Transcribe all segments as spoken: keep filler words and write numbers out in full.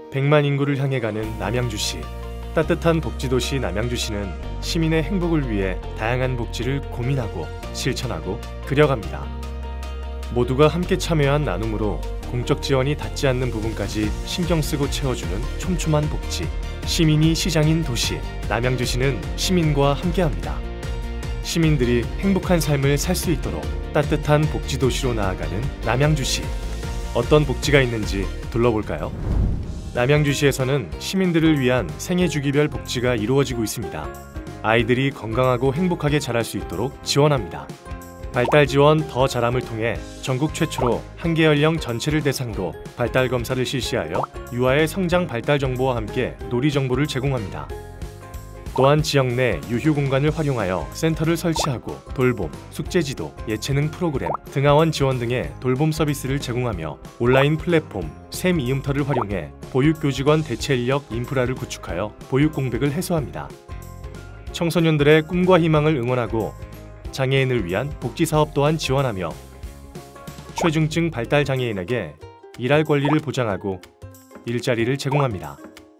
백만 인구를 향해 가는 남양주시. 따뜻한 복지도시 남양주시는 시민의 행복을 위해 다양한 복지를 고민하고 실천하고 그려갑니다. 모두가 함께 참여한 나눔으로 공적 지원이 닿지 않는 부분까지 신경 쓰고 채워주는 촘촘한 복지. 시민이 시장인 도시 남양주시는 시민과 함께합니다. 시민들이 행복한 삶을 살 수 있도록 따뜻한 복지도시로 나아가는 남양주시. 어떤 복지가 있는지 둘러볼까요? 남양주시에서는 시민들을 위한 생애주기별 복지가 이루어지고 있습니다. 아이들이 건강하고 행복하게 자랄 수 있도록 지원합니다. 발달지원 더 자람을 통해 전국 최초로 한계 연령 전체를 대상으로 발달검사를 실시하여 유아의 성장 발달 정보와 함께 놀이 정보를 제공합니다. 또한 지역 내 유휴 공간을 활용하여 센터를 설치하고 돌봄, 숙제지도, 예체능 프로그램, 등하원 지원 등의 돌봄 서비스를 제공하며 온라인 플랫폼 샘 이음터를 활용해 보육교직원 대체 인력 인프라를 구축하여 보육 공백을 해소합니다. 청소년들의 꿈과 희망을 응원하고 장애인을 위한 복지사업 또한 지원하며 최중증 발달 장애인에게 일할 권리를 보장하고 일자리를 제공합니다.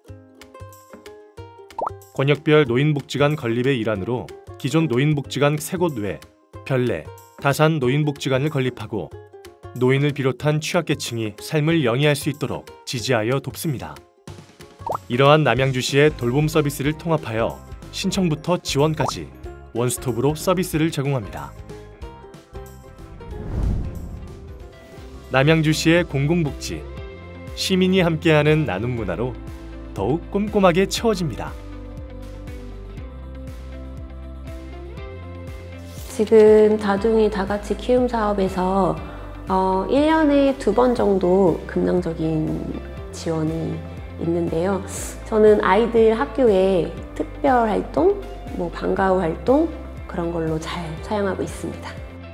권역별 노인복지관 건립의 일환으로 기존 노인복지관 세 곳 외 별내, 다산 노인복지관을 건립하고 노인을 비롯한 취약계층이 삶을 영위할 수 있도록 지지하여 돕습니다. 이러한 남양주시의 돌봄 서비스를 통합하여 신청부터 지원까지 원스톱으로 서비스를 제공합니다. 남양주시의 공공복지, 시민이 함께하는 나눔 문화로 더욱 꼼꼼하게 채워집니다. 지금 다둥이 다같이 키움 사업에서 어, 일 년에 두 번 정도 긍정적인 지원이 있는데요. 저는 아이들 학교에 특별 활동, 뭐 방과 후 활동 그런 걸로 잘 사용하고 있습니다.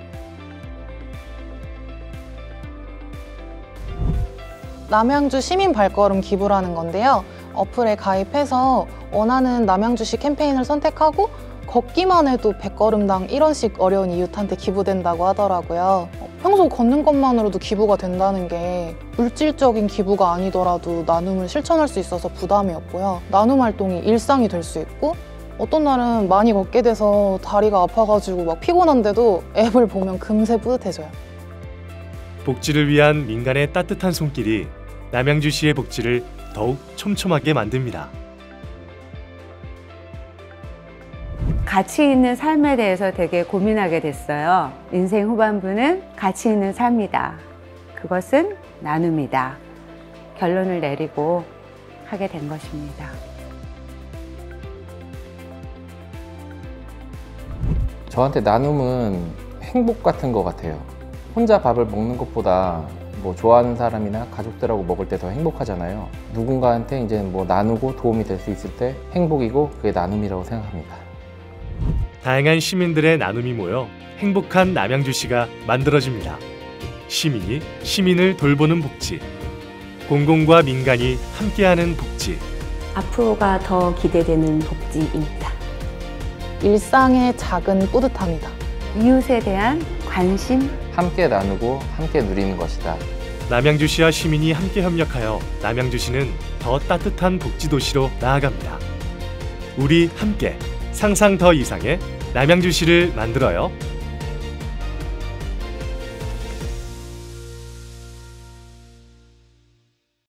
남양주 시민 발걸음 기부라는 건데요. 어플에 가입해서 원하는 남양주시 캠페인을 선택하고 걷기만 해도 백 걸음당 일 원씩 어려운 이웃한테 기부된다고 하더라고요. 평소 걷는 것만으로도 기부가 된다는 게 물질적인 기부가 아니더라도 나눔을 실천할 수 있어서 부담이 없고요. 나눔 활동이 일상이 될 수 있고 어떤 날은 많이 걷게 돼서 다리가 아파가지고 막 피곤한데도 앱을 보면 금세 뿌듯해져요. 복지를 위한 민간의 따뜻한 손길이 남양주시의 복지를 더욱 촘촘하게 만듭니다. 가치 있는 삶에 대해서 되게 고민하게 됐어요. 인생 후반부는 가치 있는 삶이다. 그것은 나눔이다. 결론을 내리고 하게 된 것입니다. 저한테 나눔은 행복 같은 것 같아요. 혼자 밥을 먹는 것보다 뭐 좋아하는 사람이나 가족들하고 먹을 때 더 행복하잖아요. 누군가한테 이제 뭐 나누고 도움이 될 수 있을 때 행복이고 그게 나눔이라고 생각합니다. 다양한 시민들의 나눔이 모여 행복한 남양주시가 만들어집니다. 시민이 시민을 돌보는 복지, 공공과 민간이 함께하는 복지. 앞으로가 더 기대되는 복지입니다. 일상의 작은 뿌듯함이다. 이웃에 대한 관심, 함께 나누고 함께 누리는 것이다. 남양주시와 시민이 함께 협력하여 남양주시는 더 따뜻한 복지도시로 나아갑니다. 우리 함께 상상 더 이상의 남양주시를 만들어요.